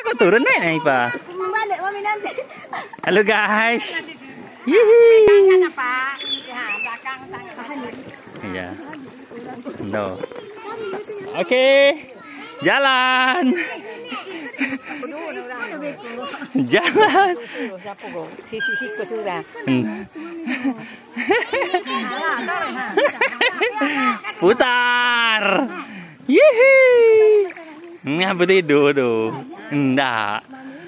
kok turun naik Ipa? Balik mami nanti. Halo guys. Tangan apa? Ya, belakang tangan. Iya. No. Oke. Jalan. Jalan. Sisi ke sudah. Putar. Yihi. Ngapa tidur tuh? Enggak.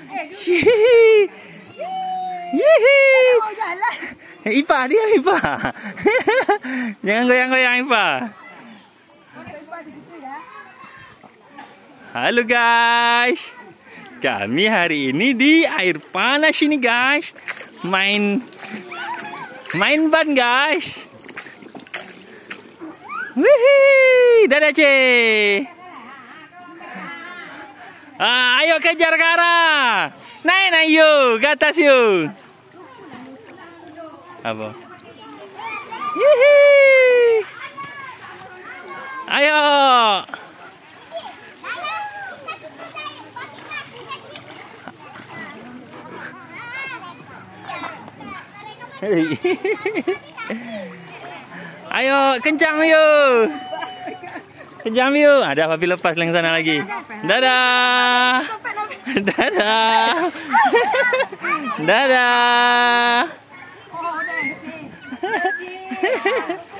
Yihi. Ipa dia Ipa. Jangan goyang-goyang Ipa. Halo guys. Kami hari ini di air panas ini guys. Main ban guys. Wih, dadah Ce. Ayo kejar Kara. Naik yuk, ke atas yuk. Apa? Hihi. Ayo. Ayo, kencang yuk. Kencang yuk. Ada Papi lepas yang sana lagi. Dadah. Dadah. Dadah. Oh, udah sih.